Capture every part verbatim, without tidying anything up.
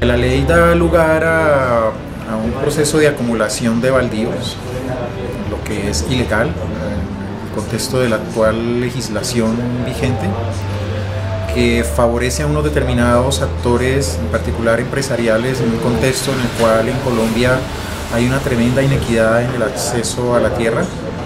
La ley da lugar a, a un proceso de acumulación de baldíos, lo que es ilegal en el contexto de la actual legislación vigente, que favorece a unos determinados actores, en particular empresariales, en un contexto en el cual en Colombia hay una tremenda inequidad en el acceso a la tierra,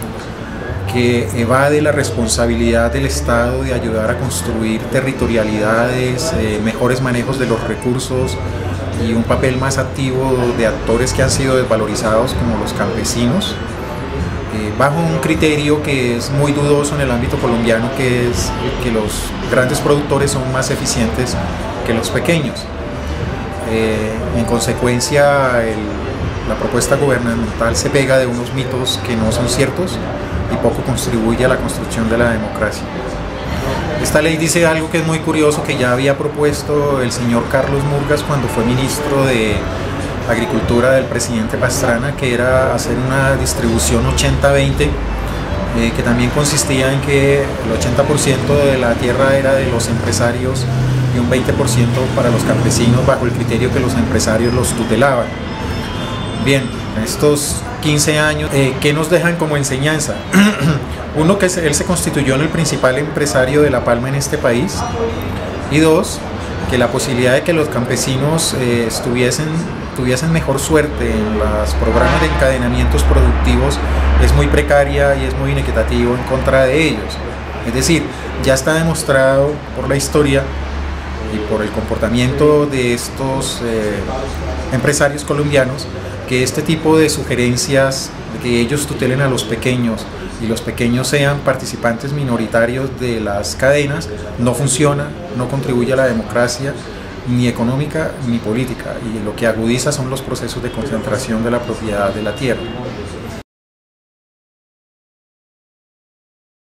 que evade la responsabilidad del Estado de ayudar a construir territorialidades, eh, mejores manejos de los recursos y un papel más activo de actores que han sido desvalorizados como los campesinos, eh, bajo un criterio que es muy dudoso en el ámbito colombiano, que es que los grandes productores son más eficientes que los pequeños. Eh, en consecuencia, el, la propuesta gubernamental se pega de unos mitos que no son ciertos y poco contribuye a la construcción de la democracia. Esta ley dice algo que es muy curioso, que ya había propuesto el señor Carlos Murgas cuando fue ministro de Agricultura del presidente Pastrana, que era hacer una distribución ochenta veinte, eh, que también consistía en que el ochenta por ciento de la tierra era de los empresarios y un veinte por ciento para los campesinos, bajo el criterio que los empresarios los tutelaban. Bien, estos quince años, eh, ¿qué nos dejan como enseñanza? Uno, que él se constituyó en el principal empresario de la palma en este país, y dos, que la posibilidad de que los campesinos eh, estuviesen, tuviesen mejor suerte en los programas de encadenamientos productivos es muy precaria y es muy inequitativo en contra de ellos. Es decir, ya está demostrado por la historia y por el comportamiento de estos eh, empresarios colombianos que este tipo de sugerencias de que ellos tutelen a los pequeños y los pequeños sean participantes minoritarios de las cadenas no funciona, no contribuye a la democracia ni económica ni política, y lo que agudiza son los procesos de concentración de la propiedad de la tierra.